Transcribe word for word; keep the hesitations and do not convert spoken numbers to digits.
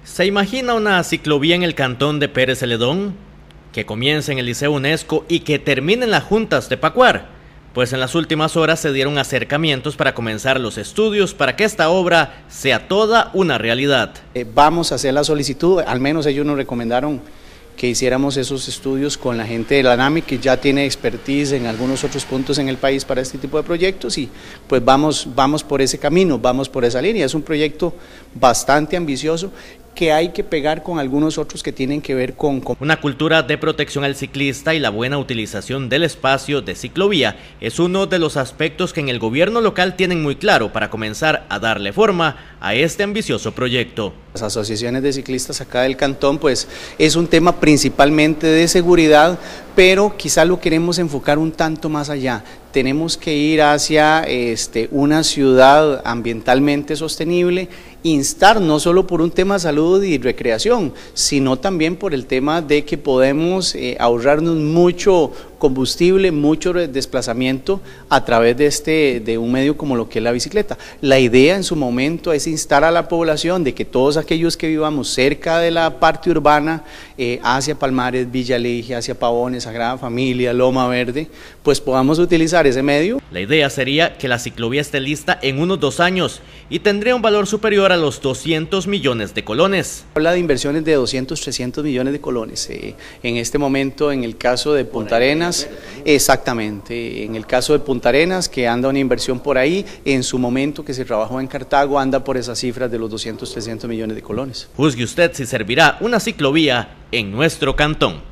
¿Se imagina una ciclovía en el cantón de Pérez Celedón? Que comience en el Liceo UNESCO y que termine en las juntas de Pacuar. Pues en las últimas horas se dieron acercamientos para comenzar los estudios para que esta obra sea toda una realidad. Eh, vamos a hacer la solicitud, al menos ellos nos recomendaron que hiciéramos esos estudios con la gente de la NAMI, que ya tiene expertise en algunos otros puntos en el país para este tipo de proyectos, y pues vamos, vamos por ese camino, vamos por esa línea. Es un proyecto bastante ambicioso que hay que pegar con algunos otros que tienen que ver con, con... Una cultura de protección al ciclista y la buena utilización del espacio de ciclovía es uno de los aspectos que en el gobierno local tienen muy claro para comenzar a darle forma a este ambicioso proyecto. Las asociaciones de ciclistas acá del cantón, pues es un tema principalmente de seguridad, pero quizá lo queremos enfocar un tanto más allá. Tenemos que ir hacia este, una ciudad ambientalmente sostenible, instar no solo por un tema de salud y recreación, sino también por el tema de que podemos eh, ahorrarnos mucho combustible, mucho desplazamiento a través de, este, de un medio como lo que es la bicicleta. La idea en su momento es instar a la población de que todos aquellos que vivamos cerca de la parte urbana, eh, hacia Palmares, Villa Ligia, hacia Pavones, Sagrada Familia, Loma Verde, pues podamos utilizar ese medio. La idea sería que la ciclovía esté lista en unos dos años y tendría un valor superior a los doscientos millones de colones. Habla de inversiones de doscientos, trescientos millones de colones. Eh, en este momento, en el caso de Punta Arenas, exactamente, en el caso de Punta Arenas, que anda una inversión por ahí, en su momento que se trabajó en Cartago, anda por esas cifras de los doscientos, trescientos millones de colones. Juzgue usted si servirá una ciclovía en nuestro cantón.